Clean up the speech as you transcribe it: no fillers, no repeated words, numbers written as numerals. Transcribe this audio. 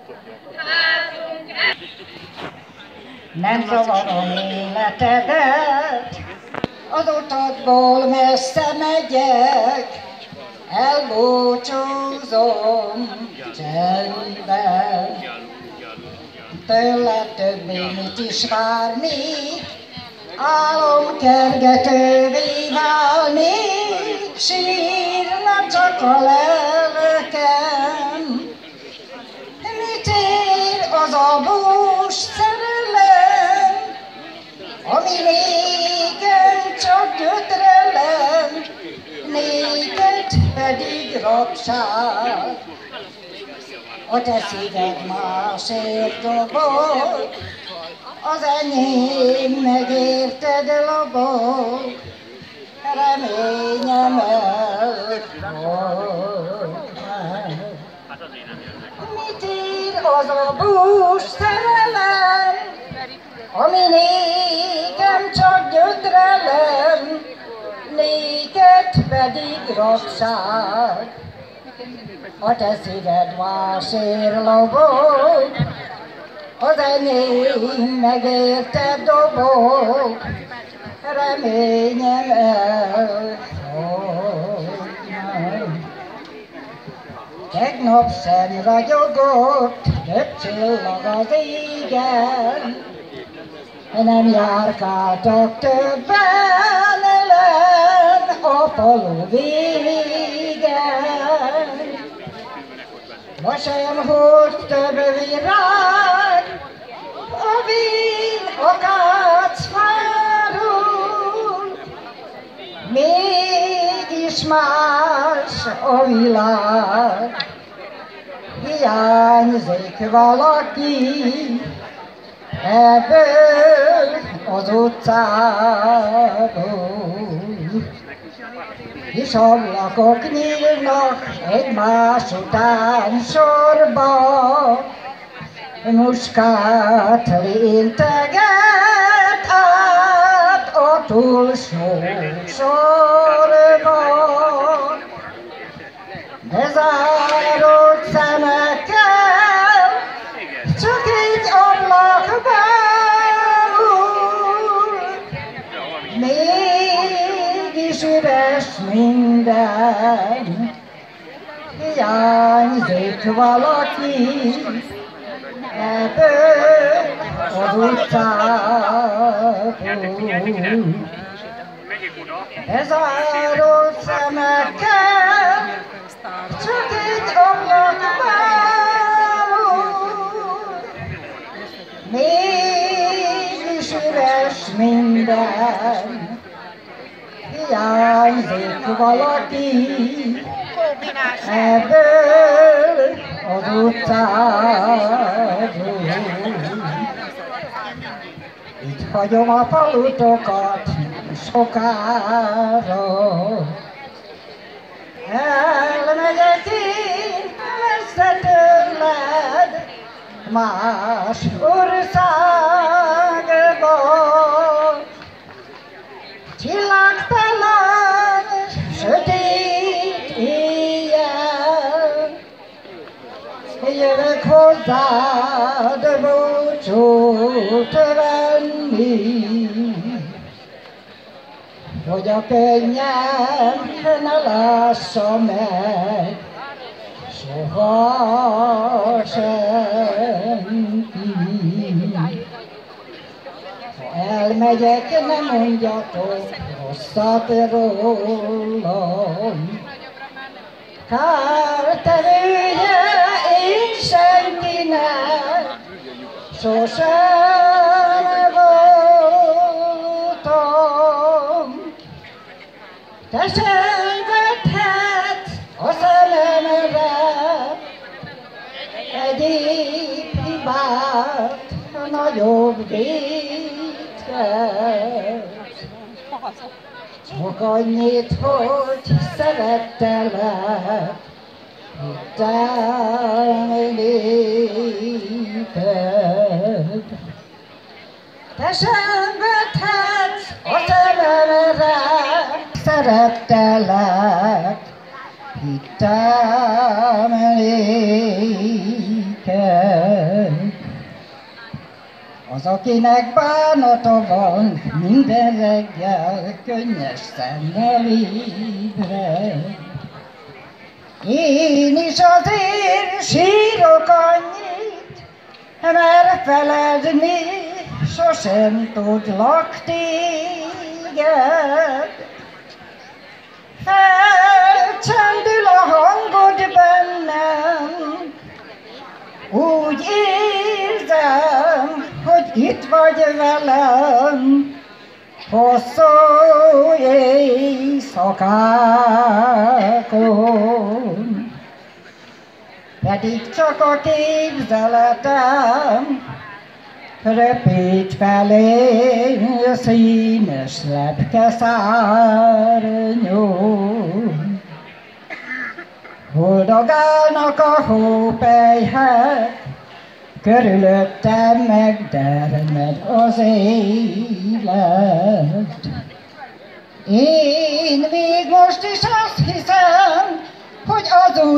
Nem zavarom életedet, az utatból messze megyek, elbúcsúzom csendben. Tőle többé mit is várni, álomkergetővé válni, sírna csak a lelkem. Mit ér az a bús szerelem, ami régen csak gyötrelem, néked pedig rabság. A te szíved másért dobog, az enyém megérted lobog, reményem elfog. Mit ír az a bús szerelem, ami nékem csak gyötrelem, néked pedig rabság. A te szíved másért lobog, az enyém megérted dobog, reményem elfog. Tegnap sem ragyogott több csillag az égen, nem járkáltak többen ellen a falu végen. Ma sem hord több virág, a vín akácfáról, mégis más a világ. Hiányzik valaki ebből az utcából, és ablakok nyílnak egymás után sorba, muskát lénteget át a túlsó sorba. De záródott szemekkel, csak egy ablakból, mégis üres minden, hiányzik valaki ebből az utcából. Bezárolt szemekkel, csak egy ablakból, mégis üres minden, hiányzik valaki ebből az utcából. Itt hagyom a falutokat sokára, elmegyek én messze tőled más országba. Csillagtalan, sötét éjjel, jövök hozzád búcsút venni, hogy a könnyem ne lássa meg soha senki. Ha elmegyek, ne mondjatok rosszat rólam, kártevője én senkinek sosem voltam. Te sem vethetsz a szememre egyéb hibát, nagyobb vétket. Csak annyit, hogy szerettelek, hittem néped. Te sem vethetsz a szememre, szerettelek, hittem néked. az, akinek bánata van, minden reggel könnyes szemmel ébred. Én is azért sírok annyit, mert feledni sosem tudlak téged. Felcsendül a hangod bennem, úgy érzem, hogy itt vagy velem, hosszú éjszakákon. Pedig csak a képzeletem röpít felé színes lepkeszárnyon. Boldogálnak a hópelyhek, körülöttem megdermed az élet. Én még most is azt hiszem, hogy az új